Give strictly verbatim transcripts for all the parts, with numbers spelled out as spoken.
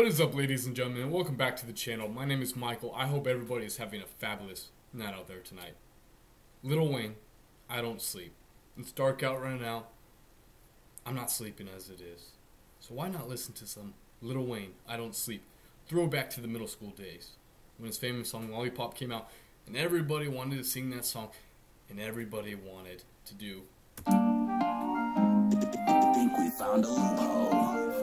What is up, ladies and gentlemen, and welcome back to the channel. My name is Michael. I hope everybody is having a fabulous night out there tonight. Lil Wayne, I Don't Sleep. It's dark out right now. I'm not sleeping as it is. So why not listen to some Lil Wayne, I Don't Sleep. Throwback to the middle school days when his famous song Lollipop came out and everybody wanted to sing that song and everybody wanted to do. Think we found a loophole.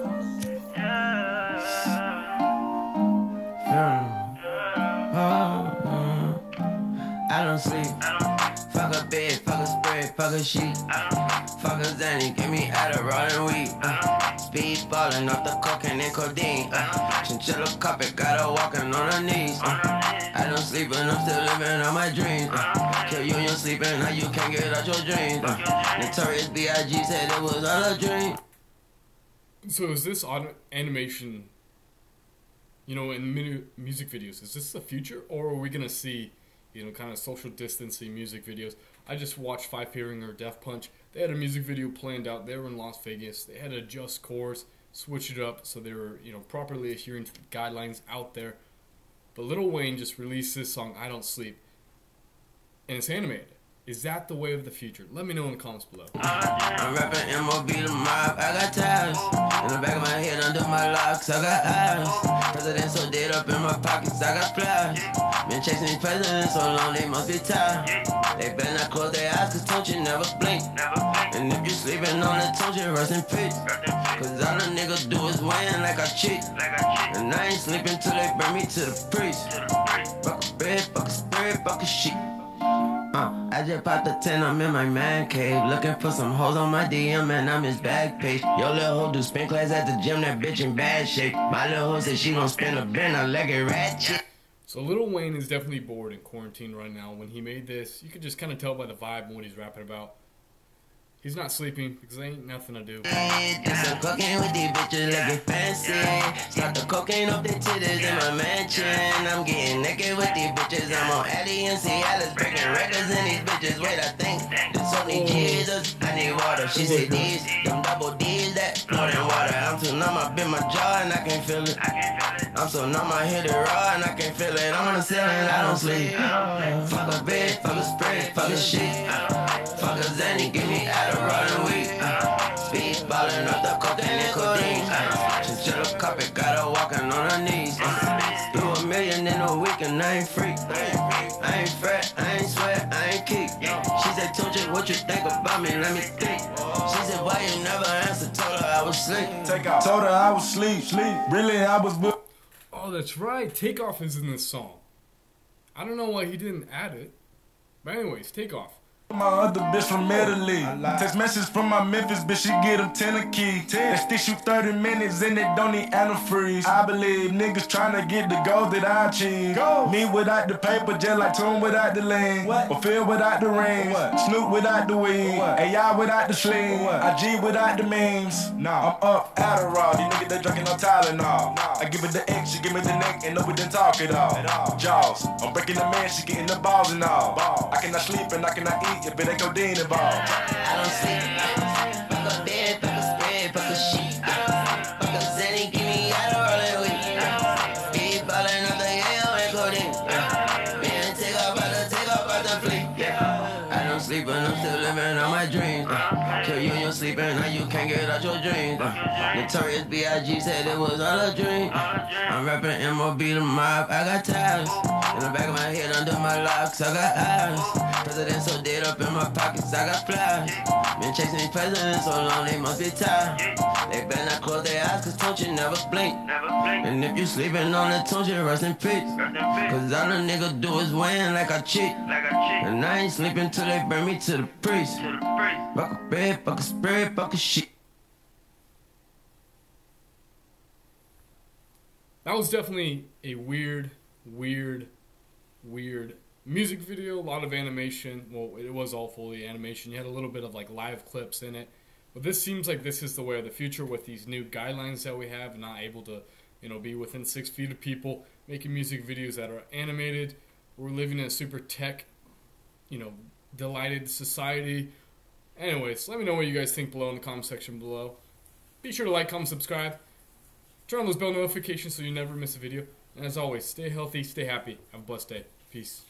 I don't sleep. Fuck a bed, fuck a spread, fuck a sheet. Fuck a Zanny, give me Adderall and weed. Uh, speed ballin' off the cocaine and codeine. Uh, chinchilla carpet, got her walking on her knees. Uh, I don't sleep and I'm still living on my dreams. Uh, kill you in your sleep and now you can't get out your dreams. Uh, Notorious B I G said it was all a dream. So is this auto animation, you know, in mu music videos, is this the future, or are we going to see, you know, kind of social distancing music videos? I just watched Five Finger or Death Punch. They had a music video planned out. They were in Las Vegas. They had to adjust course, switch it up so they were, you know, properly adhering to the guidelines out there. But Lil Wayne just released this song, I Don't Sleep, and it's animated. Is that the way of the future? Let me know in the comments below. I'm rapping M O B the mob, I got ties. In the back of my head, under my locks, I got eyes. Presidents so dead up in my pockets, I got flies. Been chasing these presidents so long, they must be tired. They better not close their eyes, cause don't you never blink. And if you sleeping on it, don't you rest in peace. Cause all a nigga do is win like I cheat. And I ain't sleeping till they bring me to the priest. Fuck a bed, fuck a spirit, fuck a sheep. Uh, I just popped the ten, I'm in my man cave. Looking for some hoes on my D M and I'm his back page. Yo, little hoe do spin class at the gym, that bitch in bad shape. My little hoe said she gon' spin a bin, I leg it ratchet. So Lil Wayne is definitely bored in quarantine right now. When he made this, you could just kind of tell by the vibe and what he's rapping about. He's not sleeping because there ain't nothing to do. Do some cocaine with these bitches like it fancy. Start the cocaine up the titties in my mansion. I'm getting naked with these bitches. I'm on Addy and Cialis, breaking records in these bitches. Wait, I think this only Jesus. I need water. She said these, them double D's that more than water. I'm so numb, I bit my jaw and I can't feel it. I'm so numb, I hit it raw and I can't feel it. I'm on the ceiling, I don't sleep. Fuck a bed, fuck a spread, fuck a sheet. Fuck a Zanny, give me Adderall and weed. Uh, speed ballin' off the cocaine and codeine. Uh, chinchilla carpet, got her walking on her knees. Uh, do a million in a week and I ain't free. I ain't fat, I ain't sweat, I ain't keep. She said, told you what you think about me, let me think. She said, why you never answer? Told her I was asleep. Take off. Told her I was sleep, sleep. Really, I was booked. Oh, that's right. Takeoff is in this song. I don't know why he didn't add it. But anyways, Takeoff. My other bitch from Italy. Text message from my Memphis bitch, she get him ten a key. That stick shoot thirty minutes and it don't need antifreeze. I believe niggas tryna get the gold that I achieve. Me without the paper, just like Tune without the lean. Or Phil without the ring. Snoop without the weed. A I without the sling. I G without the memes. Nah, I'm up Adderall. These niggas they drinking no Tylenol. I give it the X, she give me the neck, and no we didn't talk it all. Jaws, I'm breaking the man, she getting the balls and all. I cannot sleep and I cannot eat. If it ain't codeine involved. I don't sleep. Fuck a bed, fuck a spread, fuck a sheet. Fuck a Zanny, give me Adderall and weed. Speed ballin' up the hell and codeine. Man, take off out the, take off out the fleet. I don't sleep and I'm still living on my dreams. Kill you in your sleep and now you can't get out your dreams. Notorious B I G said it was all a dream. I'm rapping M O B the mob, I got ties. In the back of my head, under my locks, I got eyes. Presidents so dead up in my pockets, I got flies. Been chasing these presidents so long, they must be tired. They better not close their eyes, cause don't you never blink. And if you sleeping on it, don't you rest in peace. Cause all a nigga do is win like I cheat. And I ain't sleeping till they bring me to the priest. Fuck a bed, fuck a spread, fuck a sheet. That was definitely a weird, weird, weird music video. A lot of animation. Well, it was all fully animation. You had a little bit of like live clips in it. But this seems like this is the way of the future with these new guidelines that we have. Not able to, you know, be within six feet of people. Making music videos that are animated. We're living in a super tech, you know, delighted society. Anyways, let me know what you guys think below in the comment section below. Be sure to like, comment, subscribe. Turn on those bell notifications so you never miss a video. And as always, stay healthy, stay happy. Have a blessed day. Peace.